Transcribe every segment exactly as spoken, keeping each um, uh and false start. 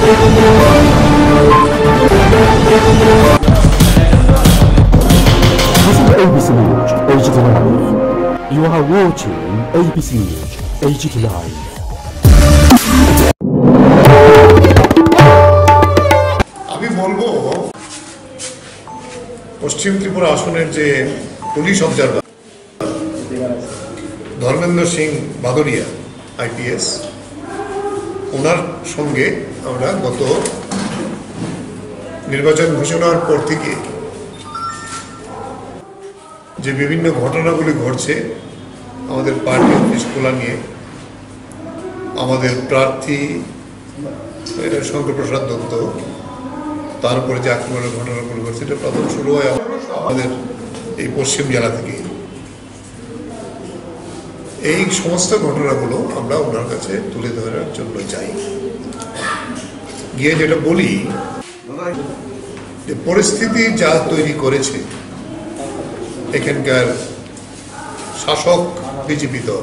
A B C News H D Live. You are watching A B C News H D Live. আমি বলবো পশ্চিম ত্রিপুরা আসনের যে police observer Dharmendra Singh Badaria IPS, ওনার সঙ্গে আমরা গত নির্বাচন ঘোষণার পর থেকে যে বিভিন্ন ঘটনাগুলি ঘটছে আমাদের পার্টি অফিস খোলা নিয়ে, আমাদের প্রার্থী শঙ্কর প্রসাদ দত্ত, তারপরে যে আক্রমণের ঘটনাগুলো ঘটছে, এটা প্রথম শুরু হয় আমাদের এই পশ্চিম জেলা থেকে। এই সমস্ত ঘটনাগুলো আমরা ওনার কাছে তুলে ধরার জন্য চাই। গিয়ে যেটা বলি যে পরিস্থিতি যা তৈরি করেছে এখানকার শাসক বিজেপি দল,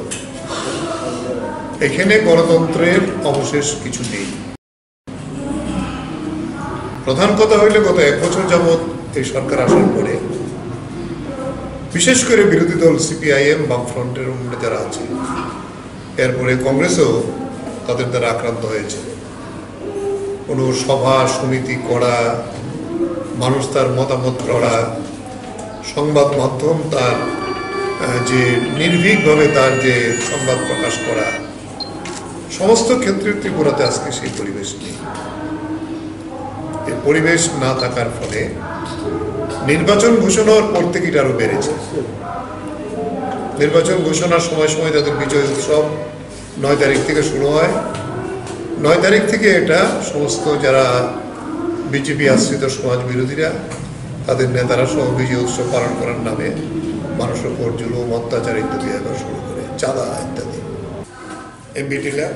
এখানে গণতন্ত্রের অবশেষ কিছু নেই। প্রধান কথা হইলে গত এক বছর যাবৎ এই সরকার আসার পরে বিশেষ করে বিরোধী দল সিপিআইএম, বামফ্রন্টের যারা আছে, এরপরে কংগ্রেসও তাদের দ্বারা আক্রান্ত হয়েছে। কোনো সভা সমিতি করা, মানুষ তার মতামত করা, সংবাদ মাধ্যম তার যে নির্ভীকভাবে তার যে সংবাদ প্রকাশ করা, সমস্ত ক্ষেত্রে ত্রিপুরাতে আজকে সেই পরিবেশ নেই। এই পরিবেশ না থাকার ফলে নির্বাচন ঘোষণার পর থেকে এটা আরো বেড়েছে। নির্বাচন ঘোষণার সময় সময় তাদের বিজয় উৎসব নয় তারিখ থেকে শুরু হয়। নয় তারিখ থেকে এটা সমস্ত যারা বিজেপি আশ্রিত সমাজ বিরোধীরা, তাদের নেতারা সহ বিজয় উৎসব পালন করার নামে মানুষের উপর জুলুম, অত্যাচার ইত্যাদি এবার শুরু করে, চাঁদা ইত্যাদি। এমবি টিলা,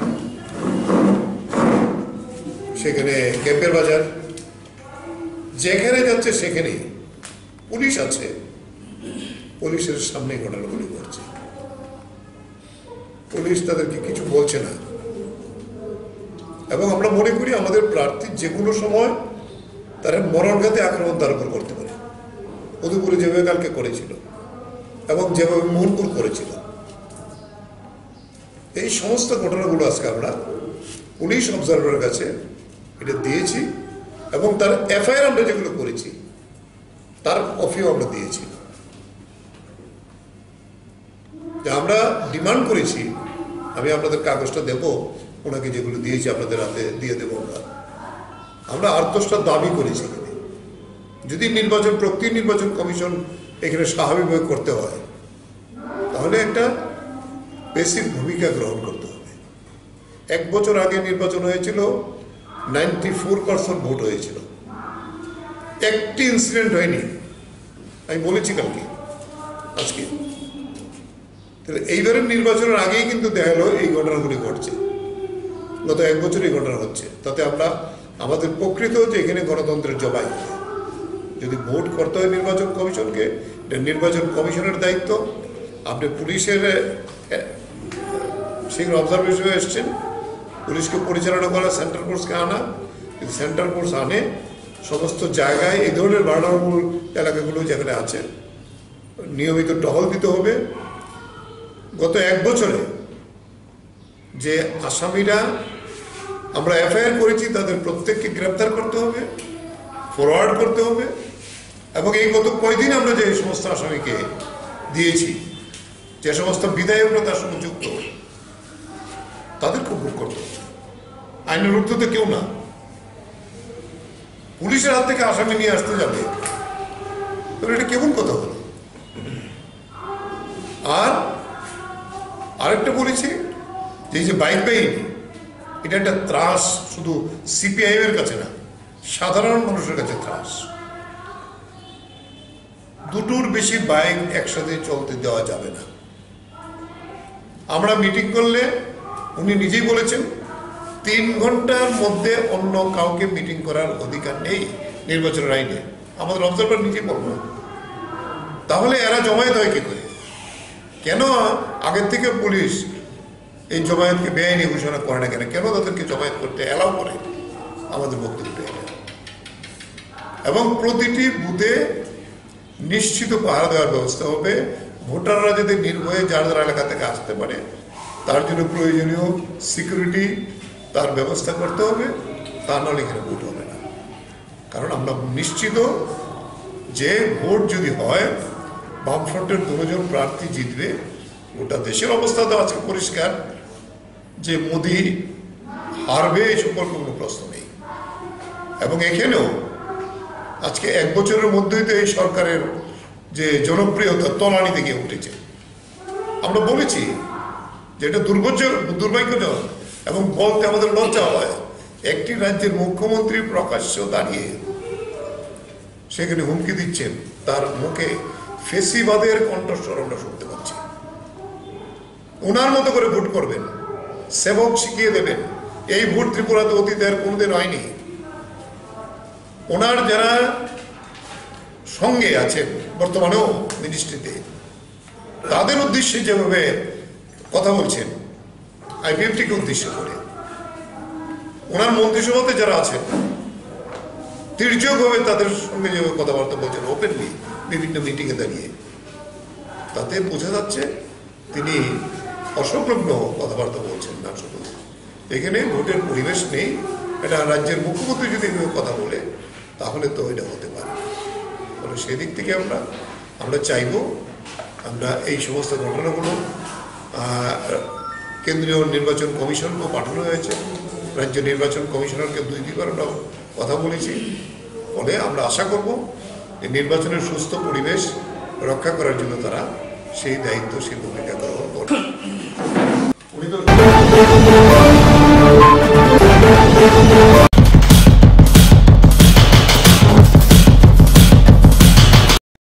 সেখানে ক্যাম্পের বাজার, যেখানে যাচ্ছে সেখানেই পুলিশ আছে, পুলিশের সামনে ঘটনাগুলি ঘটছে, পুলিশ তাদেরকে কিছু বলছে না। এবং আমরা মনে করি আমাদের প্রার্থী যে কোনো সময় তারা মরণঘাতী আক্রমণ তার উপর করতে পারে। মধুপুরে যেভাবে কালকে করেছিল এবং যেভাবে মোহনপুর করেছিল, এই সমস্ত ঘটনাগুলো আজকে আমরা পুলিশ অবজারভারের কাছে এটা দিয়েছি এবং তার এফআইআর আমরা যেগুলো করেছি তার কপিও আমরা দিয়েছি। আমরা ডিমান্ড করেছি, আমি আপনাদের কাগজটা দেব, ওনাকে যেগুলো দিয়েছি আপনাদের হাতে দিয়ে দেবো। আমরা আমরা আট দশটা দাবি করেছি, যদি নির্বাচন প্রক্রিয়া নির্বাচন কমিশন এখানে স্বাভাবিকভাবে করতে হয় তাহলে একটা বেসিক ভূমিকা গ্রহণ করতে হবে। এক বছর আগে নির্বাচন হয়েছিল, নাইনটি ফোর পার্সেন্ট ভোট হয়েছিল, একটি ইনসিডেন্ট হয়নি। আমি বলেছি কালকে, আজকে। তাহলে এইবারের নির্বাচনের আগেই কিন্তু দেখা গেল এই ঘটনাগুলি ঘটছে, গত এক বছর এই ঘটনা হচ্ছে। তাতে আমরা আমাদের প্রকৃত যে এখানে গণতন্ত্রের জবাই, যদি ভোট করতে হয় নির্বাচন কমিশনকে, নির্বাচন কমিশনের দায়িত্ব। আপনি পুলিশের শীঘ্র অবজারভেশন এসছেন, পুলিশকে পরিচালনা করা, সেন্ট্রাল ফোর্সকে আনা। কিন্তু সেন্ট্রাল ফোর্স আনে সমস্ত জায়গায় এই ধরনের ভার্নারেবল এলাকাগুলো যেখানে আছে নিয়মিত টহল দিতে হবে। গত এক বছরে যে আসামিরা আমরা এফআইআর করেছি তাদের প্রত্যেককে গ্রেপ্তার করতে হবে, ফরওয়ার্ড করতে হবে। এবং এই গত কয়দিন আমরা যে সমস্ত আসামিকে দিয়েছি, যে সমস্ত বিধায়করা তার সঙ্গে যুক্ত, তাদেরকে ভোগ করতে হবে। আইনের ঊর্ধ্বতে কেউ না। পুলিশের হাত থেকে আসামি নিয়ে আসতে যাবে, তবে এটা কেমন কথা হলো? আর আরেকটা বলেছি যে এই যে বাইক বাহিনী, এটা একটা ত্রাস, শুধু সিপিআইএম এর কাছে না, সাধারণ মানুষের কাছে ত্রাস। দুটোর বেশি বাইক একসাথে চলতে দেওয়া যাবে না। আমরা মিটিং করলে উনি নিজেই বলেছেন তিন ঘন্টার মধ্যে অন্য কাউকে মিটিং করার অধিকার নেই নির্বাচনের আইনে। আমাদের অবজারভার নিজেই বলবো। তাহলে এরা জমায়েত হয় কি করে? কেন আগের থেকে পুলিশ এই জমায়েতকে বেআইনি ঘোষণা করে না কেন? কেন তাদেরকে জমায়েত করতে অ্যালাউ করে? আমাদের বক্তব্য এটা। এবং প্রতিটি বুথে নিশ্চিত পাহারা দেওয়ার ব্যবস্থা হবে, ভোটাররা যাতে নির্ভয়ে যার যার এলাকা থেকে আসতে পারে তার জন্য প্রয়োজনীয় সিকিউরিটি তার ব্যবস্থা করতে হবে, তা নাহলে এখানে ভোট হবে না। কারণ আমরা নিশ্চিত যে ভোট যদি হয় বামফ্রন্টের দুজন প্রার্থী জিতবে। গোটা দেশের অবস্থা তো আজকে পরিষ্কার যে মোদি হারবে এই সম্পর্কে কোনো প্রশ্ন নেই। এবং এখানেও আজকে এক বছরের মধ্যেই তো এই সরকারের যে জনপ্রিয়তা তলানি থেকে উঠেছে। আমরা বলেছি যে এটা দুর্ভাগ্য দুর্ভাগ্যজনক এবং বলতে আমাদের লজ্জা হয়, একটি রাজ্যের মুখ্যমন্ত্রী প্রকাশ্য দাঁড়িয়ে সেখানে হুমকি দিচ্ছেন, তার মুখে ফেসিবাদের কণ্ঠস্বর আমরা শুনতে পাচ্ছি। ওনার মতো করে ভোট করবেন, সেবক শিখিয়ে দেবেন। এই ভোট ত্রিপুরাতে অতীতের কোনোদিন হয়নি। ওনার যারা সঙ্গে আছেন বর্তমানেও মিনিস্ট্রিতে, তাদের উদ্দেশ্যে যেভাবে কথা বলছেন আইপিএফটিকে উদ্দেশ্য করে, ওনার মন্ত্রিসভাতে যারা আছেন তির্যকভাবে তাদের সঙ্গে যেভাবে কথাবার্তা বলছেন ওপেনলি বিভিন্ন মিটিংয়ে দাঁড়িয়ে, তাতে বোঝা যাচ্ছে তিনি অসংলগ্ন কথাবার্তা বলছেন না। শুধু এখানে ভোটের পরিবেশ নেই। এটা রাজ্যের মুখ্যমন্ত্রী যদি কথা বলে তাহলে তো এটা হতে পারে। ফলে সেদিক থেকে আমরা আমরা চাইব আমরা এই সমস্ত ঘটনাগুলো কেন্দ্রীয় নির্বাচন কমিশনকেও পাঠানো হয়েছে, রাজ্য নির্বাচন কমিশনারকে দুই দুইবার আমরা কথা বলেছি। ফলে আমরা আশা করব যে নির্বাচনের সুস্থ পরিবেশ রক্ষা করার জন্য তারা সেই দায়িত্বশীল ভূমিকা গ্রহণ করবে। উনি তো